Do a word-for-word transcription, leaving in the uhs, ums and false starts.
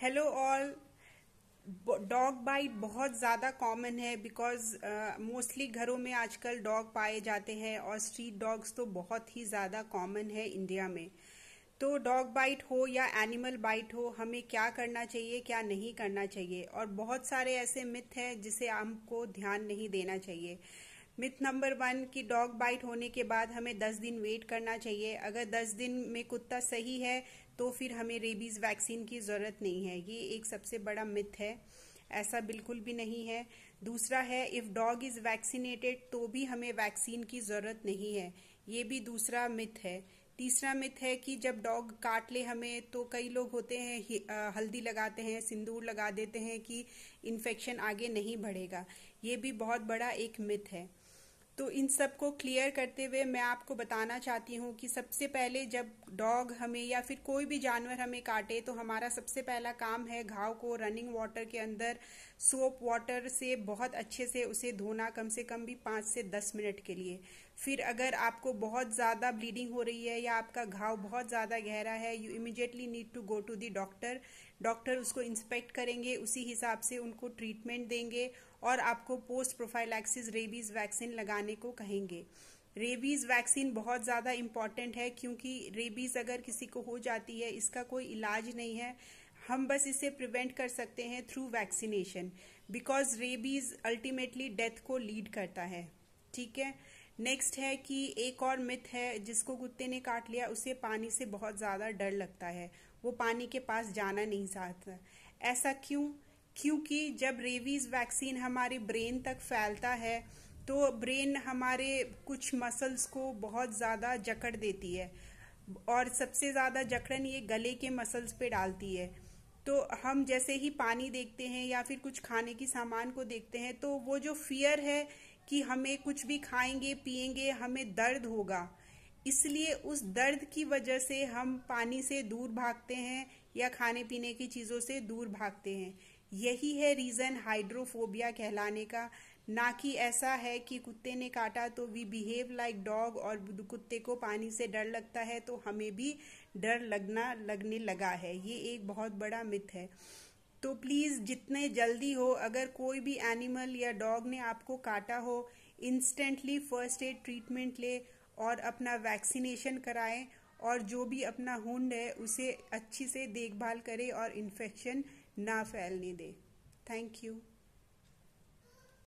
Hello all. Dog bite बहुत ज़्यादा common है बिकॉज मोस्टली घरों में आजकल डॉग पाए जाते हैं और स्ट्रीट डॉग्स तो बहुत ही ज़्यादा कॉमन है इंडिया में। तो डॉग बाइट हो या एनिमल बाइट हो, हमें क्या करना चाहिए क्या नहीं करना चाहिए, और बहुत सारे ऐसे मिथ हैं जिसे हमको ध्यान नहीं देना चाहिए। मिथ नंबर वन कि डॉग बाइट होने के बाद हमें दस दिन वेट करना चाहिए। अगर दस दिन में कुत्ता सही है तो फिर हमें रेबीज वैक्सीन की ज़रूरत नहीं है। ये एक सबसे बड़ा मिथ है, ऐसा बिल्कुल भी नहीं है। दूसरा है इफ़ डॉग इज़ वैक्सीनेटेड तो भी हमें वैक्सीन की ज़रूरत नहीं है, ये भी दूसरा मिथ है। तीसरा मिथ है कि जब डॉग काट ले हमें तो कई लोग होते हैं हल्दी लगाते हैं, सिंदूर लगा देते हैं कि इन्फेक्शन आगे नहीं बढ़ेगा। ये भी बहुत बड़ा एक मिथ है। तो इन सब को क्लियर करते हुए मैं आपको बताना चाहती हूँ कि सबसे पहले जब डॉग हमें या फिर कोई भी जानवर हमें काटे तो हमारा सबसे पहला काम है घाव को रनिंग वाटर के अंदर सोप वाटर से बहुत अच्छे से उसे धोना, कम से कम भी पाँच से दस मिनट के लिए। फिर अगर आपको बहुत ज़्यादा ब्लीडिंग हो रही है या आपका घाव बहुत ज़्यादा गहरा है, you immediately need to go to the doctor. Doctor उसको इंस्पेक्ट करेंगे, उसी हिसाब से उनको ट्रीटमेंट देंगे और आपको पोस्ट प्रोफाइलैक्सिस रेबीज वैक्सीन लगाने को कहेंगे। रेबीज वैक्सीन बहुत ज़्यादा इम्पॉर्टेंट है क्योंकि रेबीज अगर किसी को हो जाती है इसका कोई इलाज नहीं है, हम बस इसे प्रिवेंट कर सकते हैं through vaccination, because rabies ultimately death को लीड करता है। ठीक है। नेक्स्ट है कि एक और मिथ है, जिसको कुत्ते ने काट लिया उसे पानी से बहुत ज़्यादा डर लगता है, वो पानी के पास जाना नहीं चाहता। ऐसा क्यों? क्योंकि जब रेबीज वैक्सीन हमारे ब्रेन तक फैलता है तो ब्रेन हमारे कुछ मसल्स को बहुत ज़्यादा जकड़ देती है और सबसे ज़्यादा जकड़न ये गले के मसल्स पे डालती है। तो हम जैसे ही पानी देखते हैं या फिर कुछ खाने की सामान को देखते हैं तो वो जो फियर है कि हमें कुछ भी खाएंगे पिएंगे हमें दर्द होगा, इसलिए उस दर्द की वजह से हम पानी से दूर भागते हैं या खाने पीने की चीज़ों से दूर भागते हैं। यही है रीज़न हाइड्रोफोबिया कहलाने का, ना कि ऐसा है कि कुत्ते ने काटा तो वी बिहेव लाइक डॉग और कुत्ते को पानी से डर लगता है तो हमें भी डर लगना लगने लगा है। ये एक बहुत बड़ा मिथ है। तो प्लीज़ जितने जल्दी हो, अगर कोई भी एनिमल या डॉग ने आपको काटा हो, इंस्टेंटली फर्स्ट एड ट्रीटमेंट ले और अपना वैक्सीनेशन कराएं और जो भी अपना हुंड है उसे अच्छी से देखभाल करें और इन्फेक्शन ना फैलने दे। Thank you.